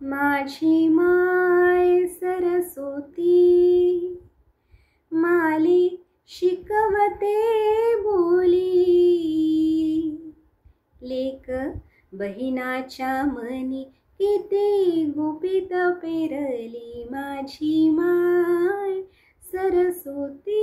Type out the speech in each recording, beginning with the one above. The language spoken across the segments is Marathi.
माझी माय सरस्वती माली शिकवते बोली, लेक बहिणाच्या मनी किती गुपित पेरली, माझी माय सरस्वती.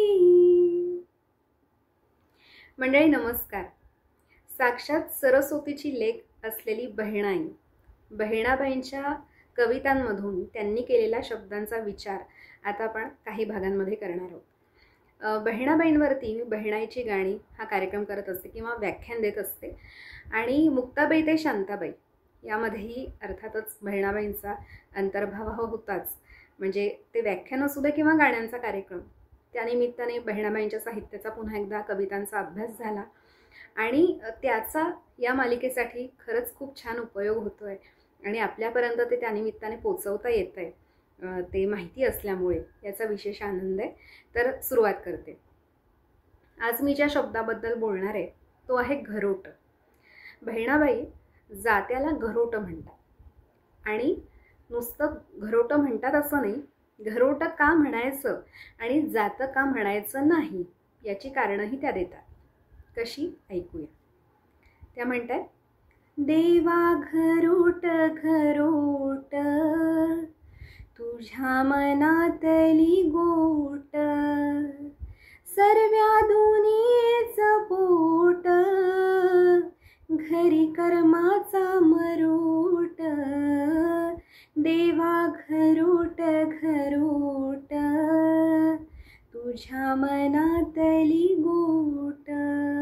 मंडळी नमस्कार. साक्षात सरस्वतीची लेक असलेली बहिणाई, बहिणाबाईंच्या कवितांमधून त्यांनी केलेल्या शब्दांचा विचार आता आपण काही भागांमध्ये करणार आहोत. बहिणाबाईंवरती मी बहिणाईची गाणी हा कार्यक्रम करत असते किंवा व्याख्यान देत असते आणि मुक्ताबाई ते शांताबाई यामध्येही अर्थातच बहिणाबाईंचा अंतर्भाव होताच. म्हणजे ते व्याख्यान असू दे किंवा गाण्यांचा कार्यक्रम, त्यानिमित्ताने बहिणाबाईंच्या साहित्याचा पुन्हा एकदा कवितांचा अभ्यास झाला आणि त्याचा या मालिकेसाठी खरंच खूप छान उपयोग होतो आहे आणि आपल्यापर्यंत ते त्यानिमित्ताने पोचवता येतं आहे ते माहिती असल्यामुळे याचा विशेष आनंद आहे. तर सुरुवात करते. आज मी ज्या शब्दाबद्दल बोलणार आहे तो आहे घरोट. बहिणाबाई जात्याला घरोट म्हणतात आणि नुसतं घरोट म्हणतात असं नाही, घरोट का म्हणायचं आणि जातं का म्हणायचं नाही याची कारणंही त्या देतात. कशी ऐकूया. त्या म्हणतात, देवा घरोट घरोट तुझ्या मनातली गोट, सर्व्या दुनियेचं पोट, घरी कर्माचा मरोट, देवा घरोट घरोट तुझ्या मनातली गोट.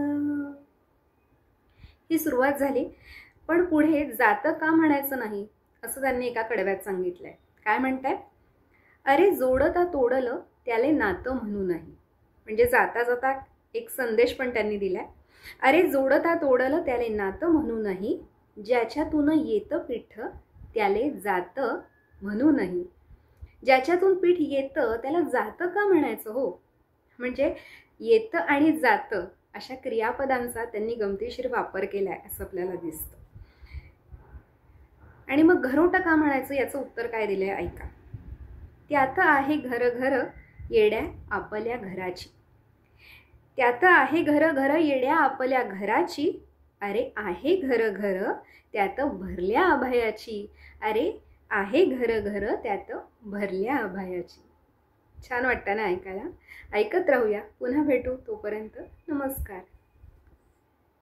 ही सुरुवात झाली, पण पुढे जातं का म्हणायचं नाही असं त्यांनी एका कडव्यात सांगितलंय. काय म्हणतायत, अरे जोडता तोडलं त्याले नातं म्हणू नाही. म्हणजे जाता जाता एक संदेश पण त्यांनी दिलाय. अरे जोडता तोडलं त्याले नातं म्हणू नाही, ज्याच्यातून येतं पीठ त्याले जातं म्हणू नाही. ज्याच्यातून पीठ येतं त्याला जातं का म्हणायचं हो. म्हणजे येतं आणि जातं अशा क्रियापदांचा त्यांनी गमतीशीर वापर केलाय असं आपल्याला दिसतं. आणि मग घरोट का म्हणायचं याचं उत्तर काय दिलंय ऐका. त्यात आहे घर घर येड्या आपल्या घराची, त्यात आहे घर घर येड्या आपल्या घराची, अरे आहे घर घर त्यात भरल्या अभयाची, अरे आहे घर घर त्यात भरल्या अभयाची. छान वाटतं ना ऐकायला. ऐकत राहूया. पुन्हा भेटू. तोपर्यंत नमस्कार.